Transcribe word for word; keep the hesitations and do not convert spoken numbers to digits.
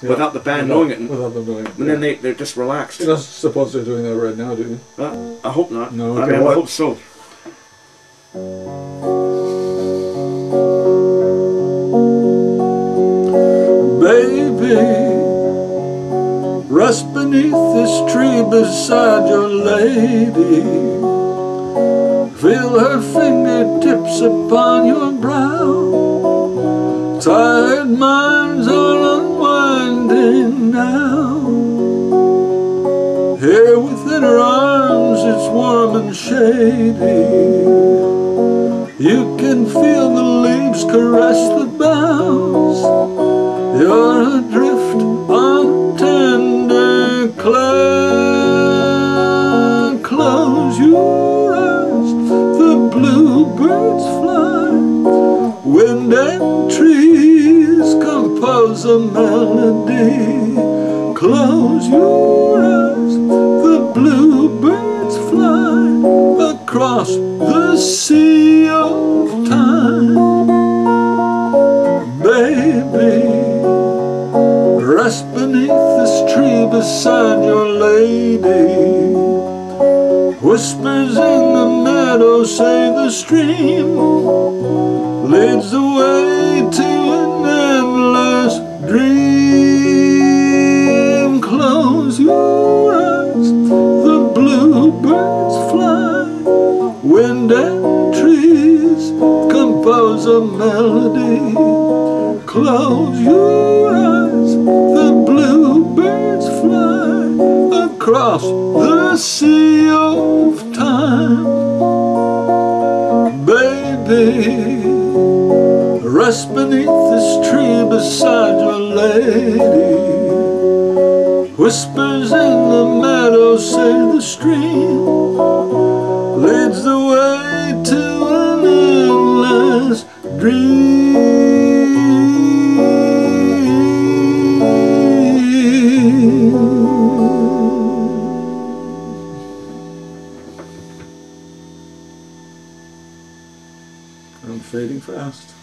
yeah. without the band without, knowing it. And, without them knowing it. and then they, they're just relaxed. You're not supposed to be doing that right now, do you? Uh, I hope not. No, I okay, mean, I what? hope so. Baby, rest beneath this tree beside your lady. Feel her fingertips upon your brow. Tired minds are unwinding now. Here within her arms it's warm and shady. You can feel the leaves caress the boughs. You're adrift on tender cloud. Close your eyes, the bluebirds fly. Wind and trees compose a melody. Close your eyes, the bluebirds fly across the sea of time. Baby, rest beneath this tree beside your lady. Whispers in the meadow say the stream leads the way to an endless dream. Close your eyes, the bluebirds fly. Wind and trees compose a melody. Close your eyes, the bluebirds fly across the sea of time. Baby, rest beneath this tree beside your lady. Whispers in the meadow say the stream leads the way to an endless dream. I'm fading fast.